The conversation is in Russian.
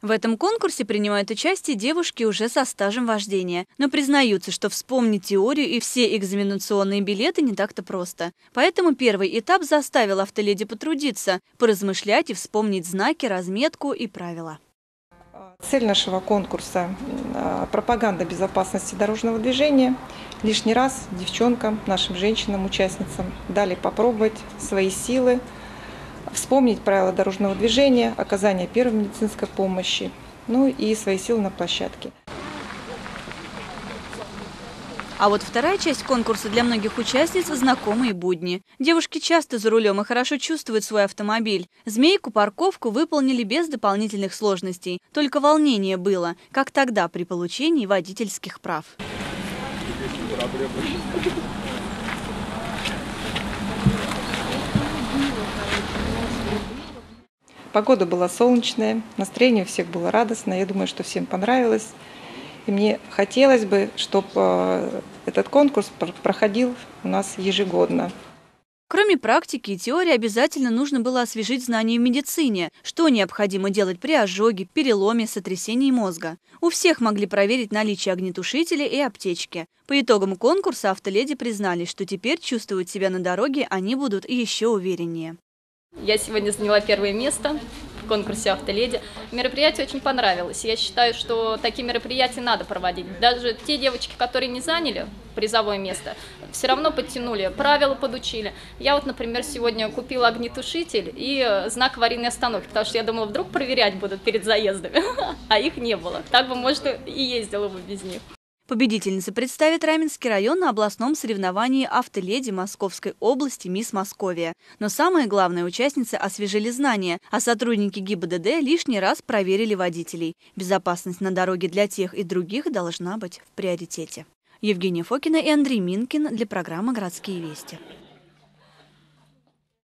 В этом конкурсе принимают участие девушки уже со стажем вождения, но признаются, что вспомнить теорию и все экзаменационные билеты не так-то просто. Поэтому первый этап заставил автоледи потрудиться, поразмышлять и вспомнить знаки, разметку и правила. Цель нашего конкурса – пропаганда безопасности дорожного движения. Лишний раз девчонкам, нашим женщинам, участницам дали попробовать свои силы, вспомнить правила дорожного движения, оказание первой медицинской помощи, ну и свои силы на площадке. А вот вторая часть конкурса для многих участниц – знакомые будни. Девушки часто за рулем и хорошо чувствуют свой автомобиль. Змейку, парковку выполнили без дополнительных сложностей. Только волнение было, как тогда при получении водительских прав. Погода была солнечная, настроение у всех было радостное. Я думаю, что всем понравилось. И мне хотелось бы, чтобы этот конкурс проходил у нас ежегодно. Кроме практики и теории, обязательно нужно было освежить знания в медицине, что необходимо делать при ожоге, переломе, сотрясении мозга. У всех могли проверить наличие огнетушителя и аптечки. По итогам конкурса автоледи признали, что теперь чувствовать себя на дороге они будут еще увереннее. Я сегодня заняла первое место в конкурсе «Автоледи». Мероприятие очень понравилось. Я считаю, что такие мероприятия надо проводить. Даже те девочки, которые не заняли призовое место, все равно подтянули, правила подучили. Я вот, например, сегодня купила огнетушитель и знак аварийной остановки, потому что я думала, вдруг проверять будут перед заездами, а их не было. Так бы, может, и ездила бы без них. Победительница представит Раменский район на областном соревновании «Автоледи» Московской области «Мисс Московия». Но самое главное, участницы освежили знания, а сотрудники ГИБДД лишний раз проверили водителей. Безопасность на дороге для тех и других должна быть в приоритете. Евгения Фокина и Андрей Минкин для программы «Городские вести».